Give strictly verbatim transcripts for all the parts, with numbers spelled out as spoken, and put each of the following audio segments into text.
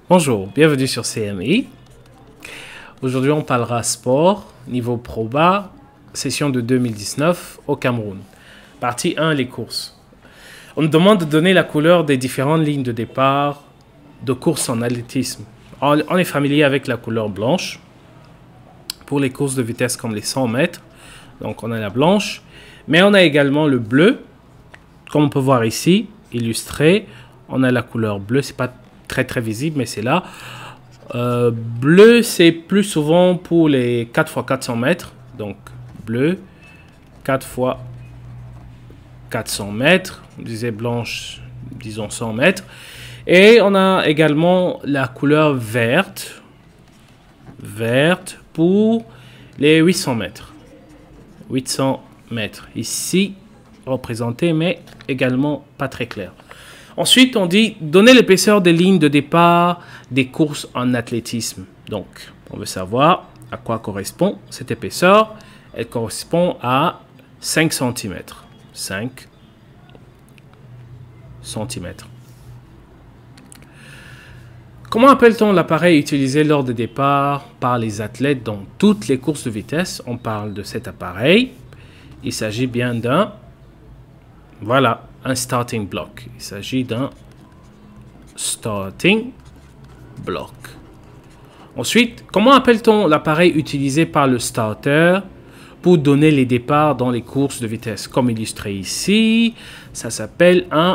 Bonjour, bienvenue sur C M I. Aujourd'hui, on parlera sport, niveau Pro bas, session de deux mille dix-neuf au Cameroun. Partie un, les courses. On nous demande de donner la couleur des différentes lignes de départ de course en athlétisme. On est familier avec la couleur blanche pour les courses de vitesse comme les cent mètres. Donc, on a la blanche. Mais on a également le bleu, comme on peut voir ici, illustré. On a la couleur bleue, c'est pas très très visible, mais c'est là. Euh, bleu, c'est plus souvent pour les quatre fois quatre cents mètres. Donc, bleu, quatre fois quatre cents mètres. On disait blanche, disons cent mètres. Et on a également la couleur verte. Verte pour les huit cents mètres. huit cents mètres. Ici, représenté, mais également pas très clair. Ensuite, on dit donner l'épaisseur des lignes de départ des courses en athlétisme. Donc, on veut savoir à quoi correspond cette épaisseur. Elle correspond à cinq centimètres. cinq centimètres. Comment appelle-t-on l'appareil utilisé lors des départs par les athlètes dans toutes les courses de vitesse? On parle de cet appareil. Il s'agit bien d'un... Voilà, un starting block. Il s'agit d'un starting block. Ensuite, comment appelle-t-on l'appareil utilisé par le starter pour donner les départs dans les courses de vitesse? Comme illustré ici, ça s'appelle un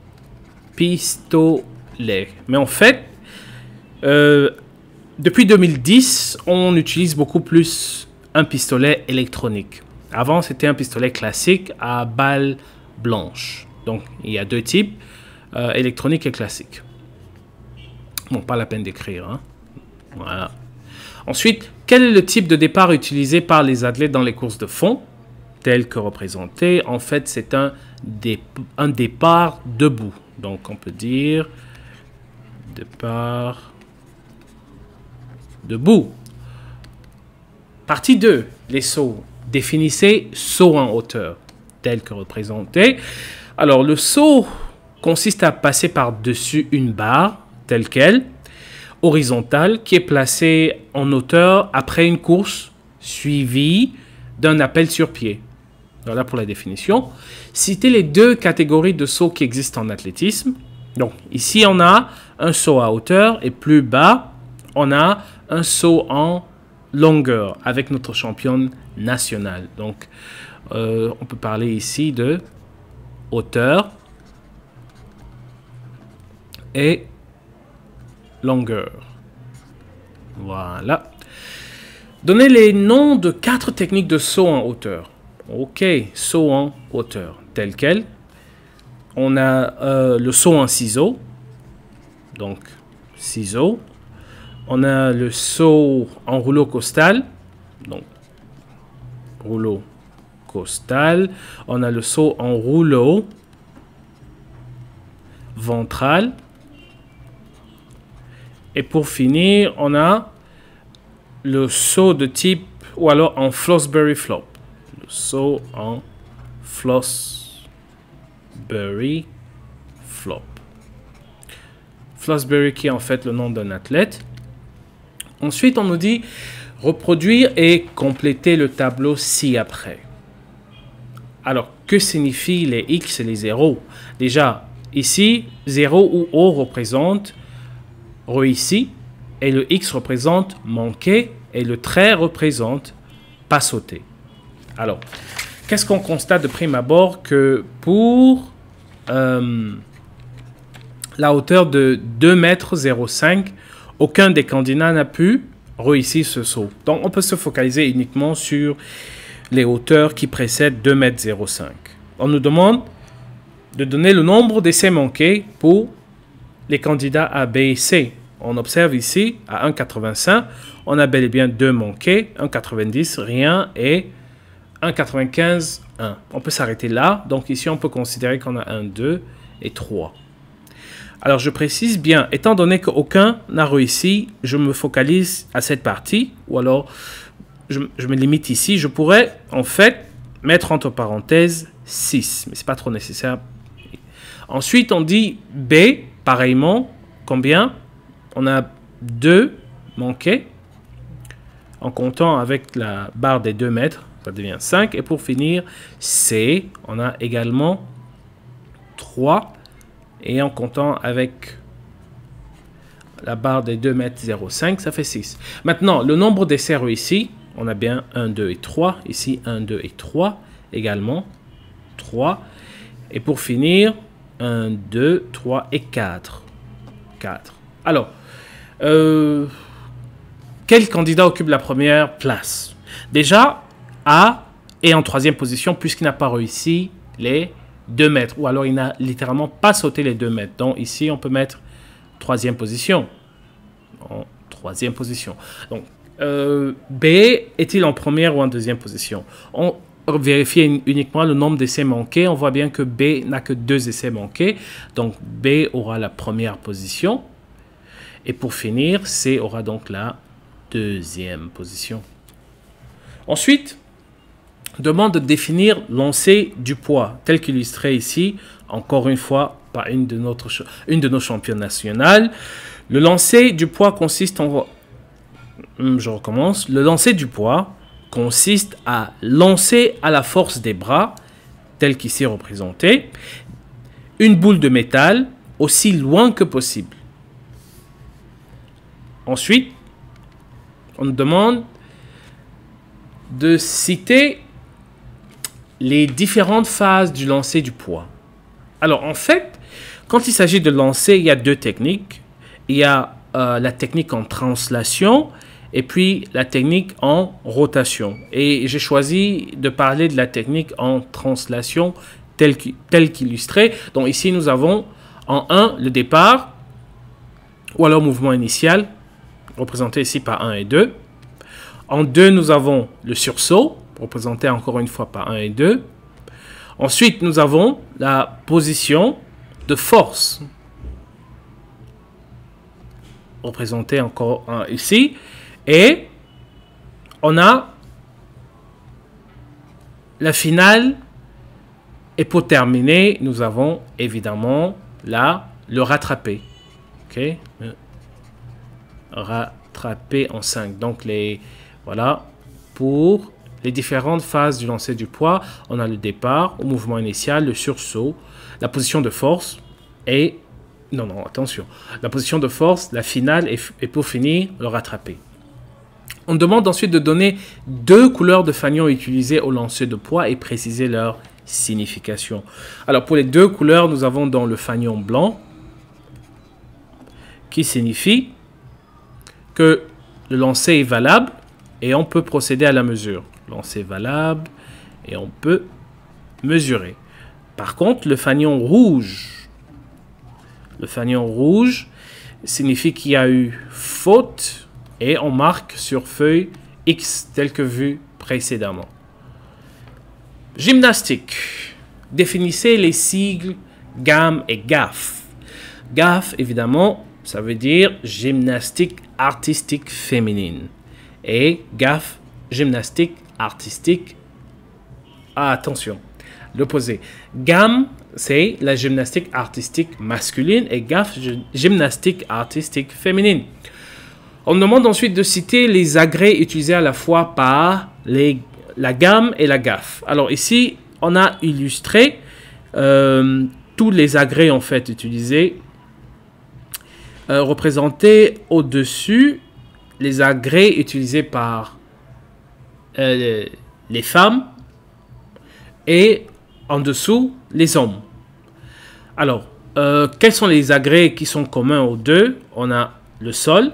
pistolet. Mais en fait, euh, depuis deux mille dix, on utilise beaucoup plus un pistolet électronique. Avant, c'était un pistolet classique à balle blanche. Donc, il y a deux types, euh, électronique et classique. Bon, pas la peine d'écrire. Hein. Voilà. Ensuite, quel est le type de départ utilisé par les athlètes dans les courses de fond, tel que représenté? En fait, c'est un, dé un départ debout. Donc, on peut dire départ debout. Partie deux, les sauts. Définissez saut en hauteur, tel que représenté. Alors, le saut consiste à passer par-dessus une barre, telle qu'elle, horizontale, qui est placée en hauteur après une course suivie d'un appel sur pied. Voilà pour la définition. Citez les deux catégories de sauts qui existent en athlétisme. Donc, ici, on a un saut à hauteur et plus bas, on a un saut en longueur avec notre championne nationale. Donc, euh, on peut parler ici de hauteur et longueur. Voilà. Donnez les noms de quatre techniques de saut en hauteur. Ok, saut en hauteur, tel quel. On a euh, le saut en ciseaux. Donc, ciseaux. On a le saut en rouleau costal. Donc, rouleau costal. On a le saut en rouleau ventral. Et pour finir, on a le saut de type, ou alors en Fosbury Flop. Le saut en Fosbury Flop. Fosbury qui est en fait le nom d'un athlète. Ensuite, on nous dit reproduire et compléter le tableau ci-après. Alors, que signifient les X et les zéros? Déjà, ici, zéro ou O représente réussi et le X représente manqué et le trait représente pas sauté. Alors, qu'est-ce qu'on constate de prime abord? Que pour euh, la hauteur de deux mètres zéro cinq, aucun des candidats n'a pu réussir ce saut. Donc, on peut se focaliser uniquement sur les hauteurs qui précèdent deux mètres zéro cinq. On nous demande de donner le nombre d'essais manqués pour les candidats A, B et C. On observe ici, à un virgule quatre-vingt-cinq, on a bel et bien deux manqués, un virgule quatre-vingt-dix, rien, et un virgule quatre-vingt-quinze, un. On peut s'arrêter là. Donc ici, on peut considérer qu'on a un, deux et trois. Alors, je précise bien, étant donné qu'aucun n'a réussi, je me focalise à cette partie, ou alors je, je me limite ici. Je pourrais, en fait, mettre entre parenthèses six, mais ce n'est pas trop nécessaire. Ensuite, on dit B, pareillement, combien? on a deux manqués. En comptant avec la barre des deux mètres, ça devient cinq. Et pour finir, C, on a également trois. Et en comptant avec la barre des deux mètres zéro virgule cinq, ça fait six. Maintenant, le nombre des cerveaux ici, on a bien un, deux et trois. Ici, un, deux et trois également. trois. Et pour finir, un, deux, trois et quatre. quatre. Alors, euh, quel candidat occupe la première place? Déjà, A est en troisième position puisqu'il n'a pas réussi les deux mètres. Ou alors, il n'a littéralement pas sauté les deux mètres. Donc, ici, on peut mettre troisième position. En troisième position. Donc, euh, B est-il en première ou en deuxième position? On vérifie uniquement le nombre d'essais manqués. On voit bien que B n'a que deux essais manqués. Donc, B aura la première position. Et pour finir, C aura donc la deuxième position. Ensuite, demande de définir lancer du poids, tel qu'illustré ici, encore une fois, par une de, notre, une de nos championnes nationales. Le lancer du poids consiste en... Je recommence. Le lancer du poids consiste à lancer à la force des bras, tel qu'ici représenté, une boule de métal aussi loin que possible. Ensuite, on nous demande de citer les différentes phases du lancer du poids. Alors, en fait, quand il s'agit de lancer, il y a deux techniques. Il y a euh, la technique en translation et puis la technique en rotation. Et j'ai choisi de parler de la technique en translation telle qu'illustrée. Donc, ici, nous avons en un le départ ou alors mouvement initial, représenté ici par un et deux. En deux, nous avons le sursaut, représenté encore une fois par un et deux. Ensuite, nous avons la position de force, représentée encore un ici. Et on a la finale. Et pour terminer, nous avons évidemment là le rattrapé. OK? Rattrapé en cinq. Donc, les, voilà, pour les différentes phases du lancer du poids, on a le départ, au mouvement initial, le sursaut, la position de force et... Non, non, attention. La position de force, la finale et, et pour finir, le rattrapé. On demande ensuite de donner deux couleurs de fanion utilisées au lancer de poids et préciser leur signification. Alors, pour les deux couleurs, nous avons dans le fanion blanc qui signifie que le lancer est valable et on peut procéder à la mesure. Lancer valable et on peut mesurer. Par contre, le fanion rouge, le fanion rouge signifie qu'il y a eu faute et on marque sur feuille X tel que vu précédemment. Gymnastique. Définissez les sigles G A M et G A F. G A F, évidemment, ça veut dire gymnastique artistique féminine. Et G A F, gymnastique artistique. Ah, attention, l'opposé. G A M, c'est la gymnastique artistique masculine et G A F, gymnastique artistique féminine. On demande ensuite de citer les agrès utilisés à la fois par les, la G A M et la G A F. Alors ici, on a illustré euh, tous les agrès en fait utilisés. Euh, représentés au-dessus, les agrès utilisés par euh, les femmes et en dessous, les hommes. Alors, euh, quels sont les agrès qui sont communs aux deux? On a le sol,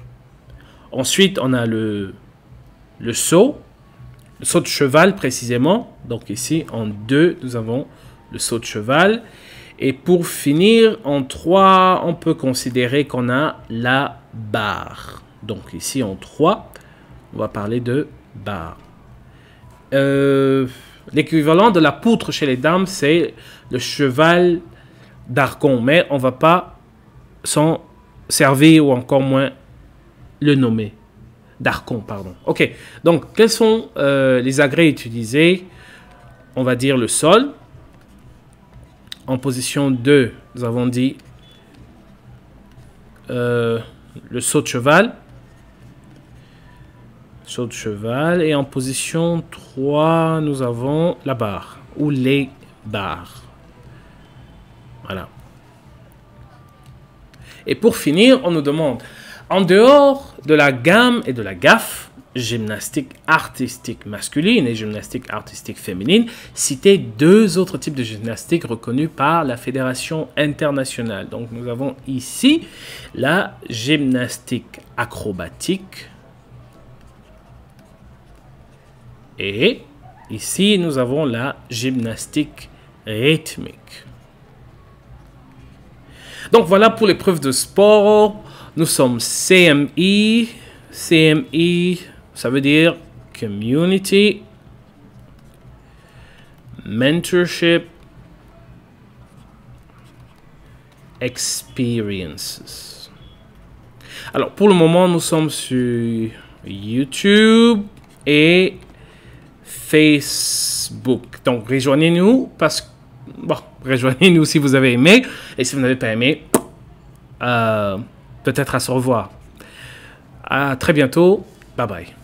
ensuite on a le, le saut, le saut de cheval précisément. Donc ici, en deux, nous avons le saut de cheval. Et pour finir, en trois, on peut considérer qu'on a la barre. Donc ici, en trois, on va parler de barre. Euh, L'équivalent de la poutre chez les dames, c'est le cheval d'Arcon. Mais on ne va pas s'en servir ou encore moins le nommer. D'Arcon, pardon. Ok, donc quels sont euh, les agrès utilisés? On va dire le sol. En position deux, nous avons dit... Euh, le saut de cheval. Saut de cheval. Et en position trois, nous avons la barre. Ou les barres. Voilà. Et pour finir, on nous demande, en dehors de la gamme et de la gaffe, gymnastique artistique masculine et gymnastique artistique féminine, citez deux autres types de gymnastique reconnus par la Fédération internationale. Donc nous avons ici la gymnastique acrobatique et ici nous avons la gymnastique rythmique. Donc voilà pour l'épreuve de sport. Nous sommes C M I. C M I, ça veut dire Community, Mentorship, Experiences. Alors pour le moment, nous sommes sur YouTube et Facebook. Donc rejoignez-nous parce que bon, rejoignez-nous si vous avez aimé et si vous n'avez pas aimé, euh, peut-être à se revoir. À très bientôt. Bye bye.